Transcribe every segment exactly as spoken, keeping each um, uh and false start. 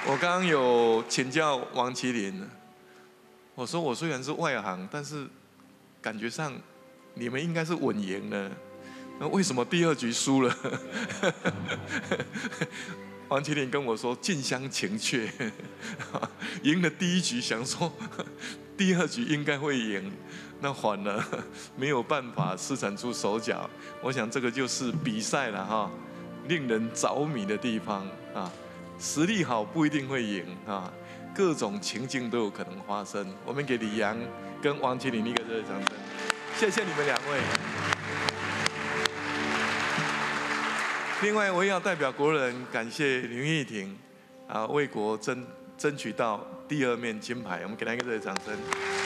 我刚刚有请教王麒麟，我说我虽然是外行，但是感觉上你们应该是稳赢的，那为什么第二局输了？王麒麟跟我说近乡情怯，赢了第一局想说第二局应该会赢，那反了没有办法施展出手脚。我想这个就是比赛了哈，令人着迷的地方啊。实力好不一定会赢啊，各种情境都有可能发生。我们给李阳跟王麒麟一个热烈掌声，谢谢你们两位。另外，我也要代表国人感谢林玉婷啊，为国争争取到第二面金牌，我们给她一个热烈掌声。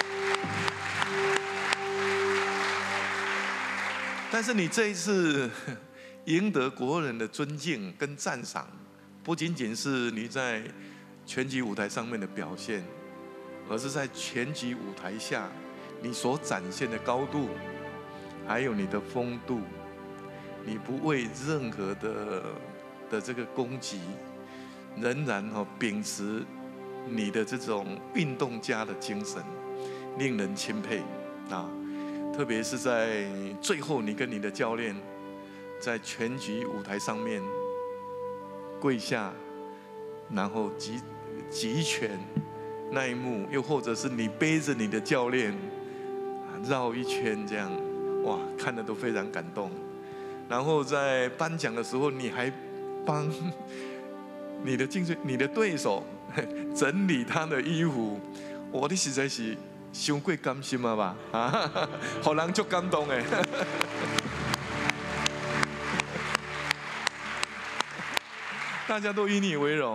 但是你这一次赢得国人的尊敬跟赞赏，不仅仅是你在拳击舞台上面的表现，而是在拳击舞台下你所展现的高度，还有你的风度。你不为任何的的这个攻击，仍然哦秉持你的这种运动家的精神，令人钦佩啊！特别是在最后，你跟你的教练在拳击舞台上面跪下，然后击击拳那一幕，又或者是你背着你的教练绕一圈这样，哇，看得都非常感动。然后在颁奖的时候，你还帮你的竞争、你的对手整理他的衣服，哇，你实在是太过甘心了吧？啊，让人足感动哎！大家都以你为荣。